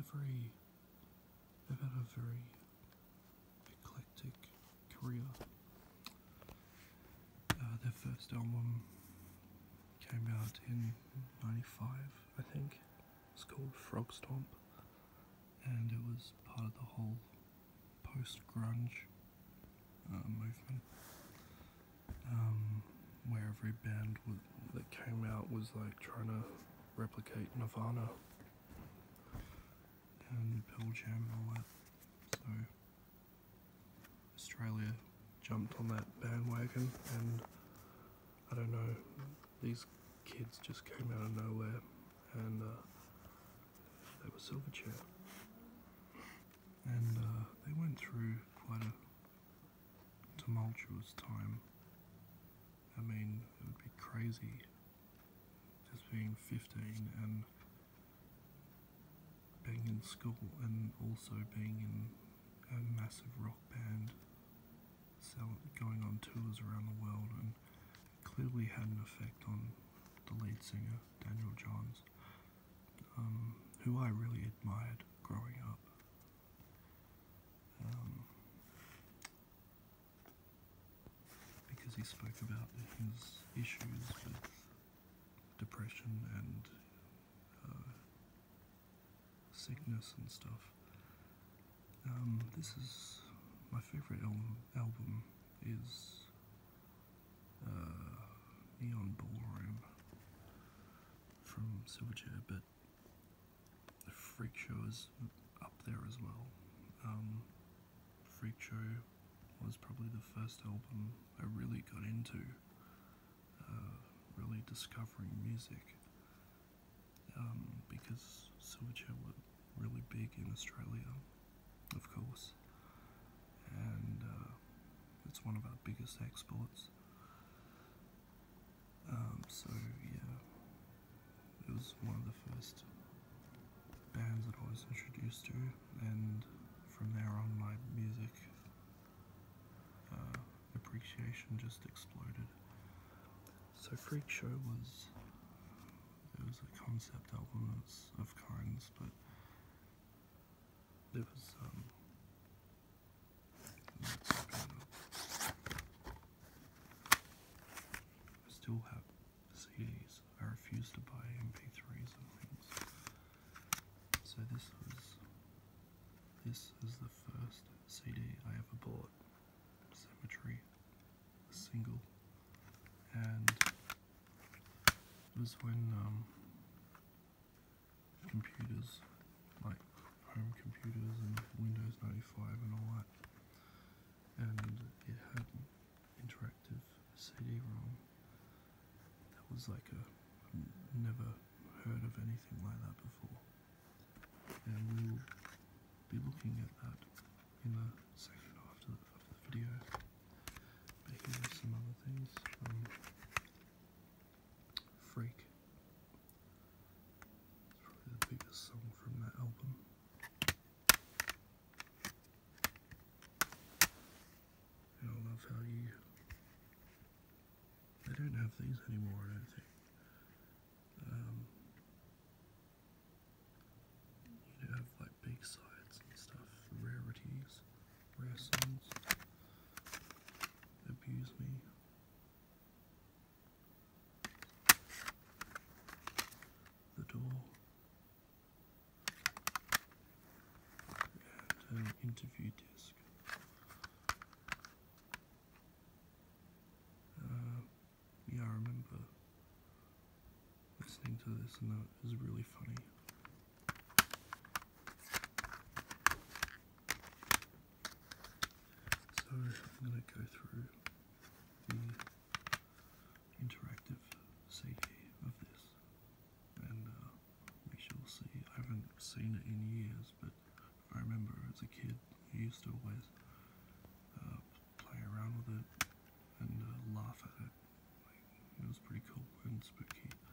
they've had a very eclectic career. Their first album came out in '95, I think. It's called Frog Stomp, and it was part of the whole post-grunge movement, where every band that came out was like trying to replicate Nirvana and Pearl Jam and all that. So Australia jumped on that bandwagon, and I don't know, these kids just came out of nowhere, and they were Silverchair, and they went through quite a tumultuous time. I mean, it would be crazy just being 15 and being in school and also being in a massive rock band, going on tours around the world, and clearly had an effect on the lead singer, Daniel Johns, who I really admired growing up. Because he spoke about his issues with depression and sickness and stuff. This is my favourite album is Neon Ballroom from Silverchair, but Freakshow is up there as well. Freakshow was probably the first album I really got into, really discovering music, because Silverchair were really big in Australia, of course, and it's one of our biggest exports. So yeah, it was one of the first bands that I was introduced to, and from there on my music appreciation just exploded. So Freakshow was a concept album of kinds, but there was I still have CDs. I refuse to buy MP3s and things. So this is the first CD I ever bought, Cemetery, a single, and it was when computers, like home computers and Windows 95 and all that, and it had an interactive CD-ROM. That was like never heard of anything like that before, and we'll be looking at that in the second half of the video. But here are some other things. Freak. It's probably the biggest song from that album. And I love how they don't have these anymore, I don't think. You have like big sides and stuff, rarities, rare songs. Abuse Me. The Door. And an interview disc. Yeah, I remember listening to this, and that was really funny. So I'm going to go through the interactive CD of this, and we shall see. I haven't seen it in years, but I remember as a kid I used to always play around with it and laugh at it. It was pretty cool and spooky.